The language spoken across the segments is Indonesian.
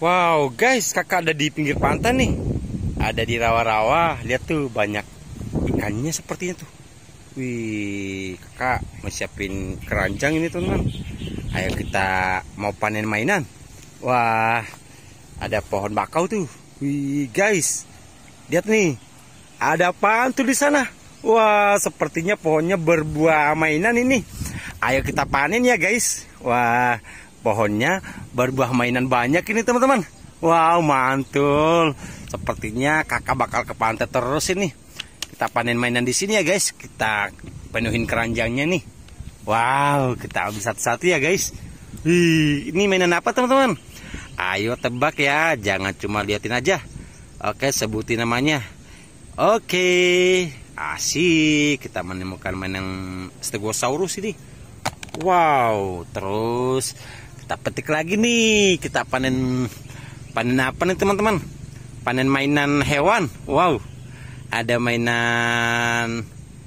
Wow guys, kakak ada di pinggir pantai nih. Ada di rawa-rawa. Lihat tuh banyak ikannya sepertinya tuh. Wih, kakak mau siapin keranjang ini teman-teman. Ayo kita mau panen mainan. Wah, ada pohon bakau tuh. Wih guys, lihat nih. Ada apaan tuh di sana? Wah, sepertinya pohonnya berbuah mainan ini. Ayo kita panen ya guys. Wah, pohonnya berbuah mainan banyak ini teman-teman. Wow, mantul. Sepertinya kakak bakal ke pantai terus ini. Kita panen mainan di sini ya guys. Kita penuhin keranjangnya nih. Wow, kita ambil satu-satu ya guys. Wih, ini mainan apa teman-teman? Ayo tebak ya, jangan cuma liatin aja. Oke, sebutin namanya. Oke, asik. Kita menemukan mainan Stegosaurus ini. Wow, terus kita petik lagi nih. Kita panen apa nih teman-teman? Panen mainan hewan. Wow, ada mainan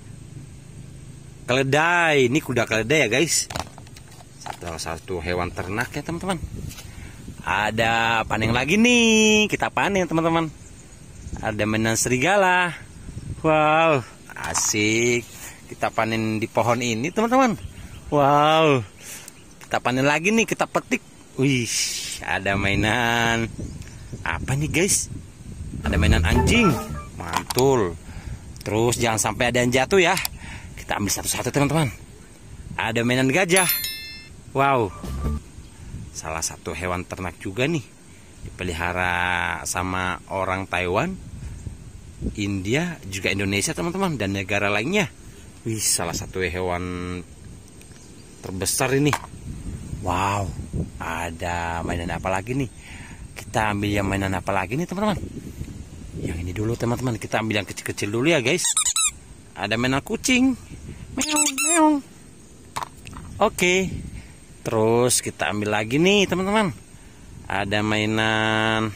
keledai. Ini kuda keledai ya guys. Satu hewan ternak ya teman-teman. Ada panen lagi nih. Kita panen teman-teman. Ada mainan serigala. Wow, asik. Kita panen di pohon ini teman-teman. Wow, kita panen lagi nih, kita petik. Wih, ada mainan apa nih guys? Ada mainan anjing, mantul. Terus jangan sampai ada yang jatuh ya. Kita ambil satu-satu teman-teman. Ada mainan gajah. Wow, salah satu hewan ternak juga nih, dipelihara sama orang Taiwan, India, juga Indonesia teman-teman, dan negara lainnya. Wih, salah satu hewan terbesar ini. Wow, ada mainan apa lagi nih? Kita ambil yang mainan apa lagi nih teman-teman? Yang ini dulu teman-teman. Kita ambil yang kecil-kecil dulu ya guys. Ada mainan kucing. Meong, meong. Oke. Terus kita ambil lagi nih teman-teman. Ada mainan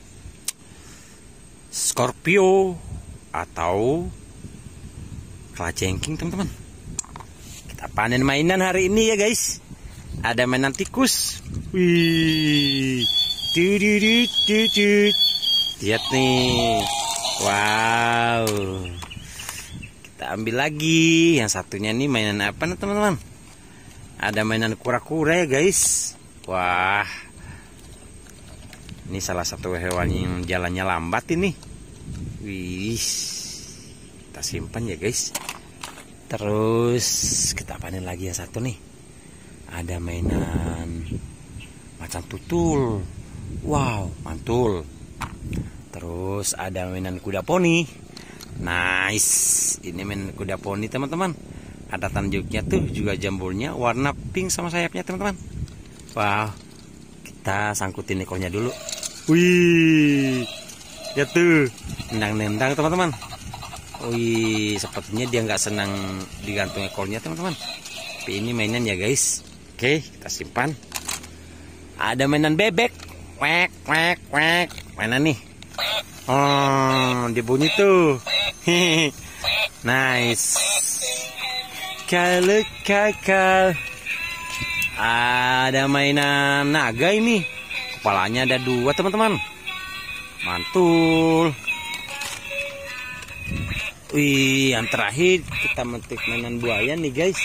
Scorpio atau kalajengking teman-teman. Kita panen mainan hari ini ya guys. Ada mainan tikus. Wih, lihat nih. Wow, kita ambil lagi yang satunya nih. Mainan apa nih teman-teman? Ada mainan kura-kura ya guys. Wah, ini salah satu hewan yang jalannya lambat ini. Wih, kita simpan ya guys. Terus kita panen lagi yang satu nih. Ada mainan macan tutul. Wow, mantul. Terus ada mainan kuda poni. Nice. Ini mainan kuda poni teman-teman. Ada tanduknya tuh, juga jambulnya warna pink sama sayapnya teman-teman. Wow, kita sangkutin ekornya dulu. Wih, ya tuh, nendang-nendang teman-teman. Wih, sepertinya dia nggak senang digantung ekornya teman-teman. Tapi ini mainan ya guys. Oke, kita simpan. Ada mainan bebek. Wek, wek, wek. Mana nih? Oh, dia bunyi tuh. Nice. Kalau kakak. Ada mainan naga ini. Kepalanya ada 2 teman-teman. Mantul. Wih, yang terakhir kita metik mainan buaya nih guys.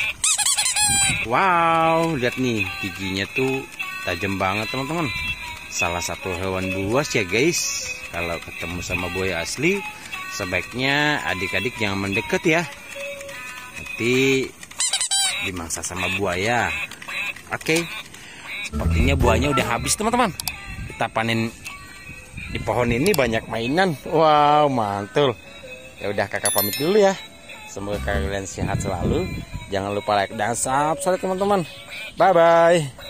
Wow, lihat nih, giginya tuh tajam banget teman-teman. Salah satu hewan buas ya guys. Kalau ketemu sama buaya asli, sebaiknya adik-adik jangan mendekat ya. Nanti dimangsa sama buaya. Oke, sepertinya buahnya udah habis teman-teman. Kita panen di pohon ini banyak mainan. Wow, mantul. Ya udah, kakak pamit dulu ya. Semoga kalian sehat selalu. Jangan lupa like dan subscribe teman-teman. Bye bye.